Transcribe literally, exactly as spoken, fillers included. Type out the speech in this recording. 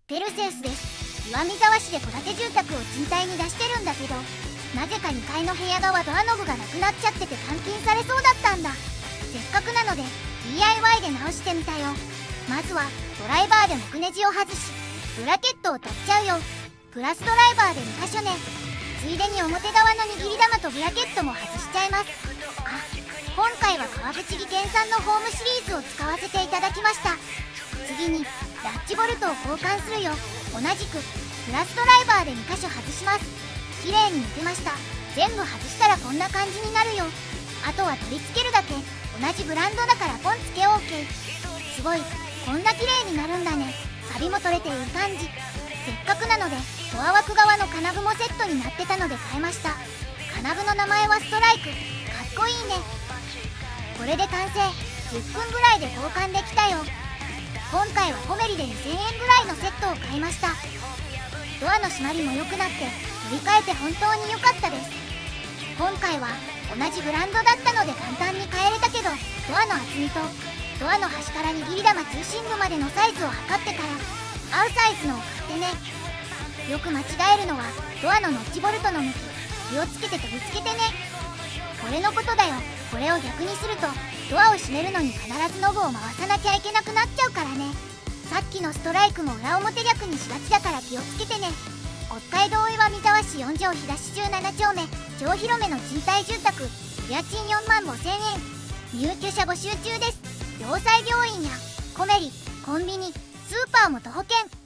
ペルセウスです。岩見沢市で戸建て住宅を賃貸に出してるんだけど、なぜかにかいの部屋側ドアノブがなくなっちゃってて監禁されそうだったんだ。せっかくなので ディーアイワイ で直してみたよ。まずはドライバーで木ネジを外し、ブラケットを取っちゃうよ。プラスドライバーでにかしょね。ついでに表側の握り玉とブラケットも外しちゃいます。あ、今回は川口技研さんのホームシリーズを使わせていただきました。次にラッチボルトを交換するよ。同じくプラスドライバーでにかしょ外します。綺麗に抜けました。全部外したらこんな感じになるよ。あとは取り付けるだけ。同じブランドだからポン付け OK。 すごい、こんな綺麗になるんだね。サビも取れていい感じ。せっかくなのでドア枠側の金具もセットになってたので変えました。金具の名前はストライク。かっこいいね。これで完成。じゅっぷんぐらいで交換できたよ。今回はコメリでにせんえんぐらいのセットを買いました。ドアの閉まりも良くなって取り替えて本当に良かったです。今回は同じブランドだったので簡単に変えれたけど、ドアの厚みとドアの端から握り玉中心部までのサイズを測ってから合うサイズのを買ってね。よく間違えるのはドアのノッチボルトの向き。気をつけて取り付けてね。これのことだよ。これを逆にするとドアを閉めるのに必ずノブを回さなきゃいけなくなっちゃうからね。さっきのストライクも裏表逆にしがちだから気をつけてね。北海道岩見沢市よん条東じゅうなな丁目超広めの賃貸住宅。家賃よんまんごせんえん。入居者募集中です。要塞病院やコメリ、コンビニ、スーパーも徒歩圏。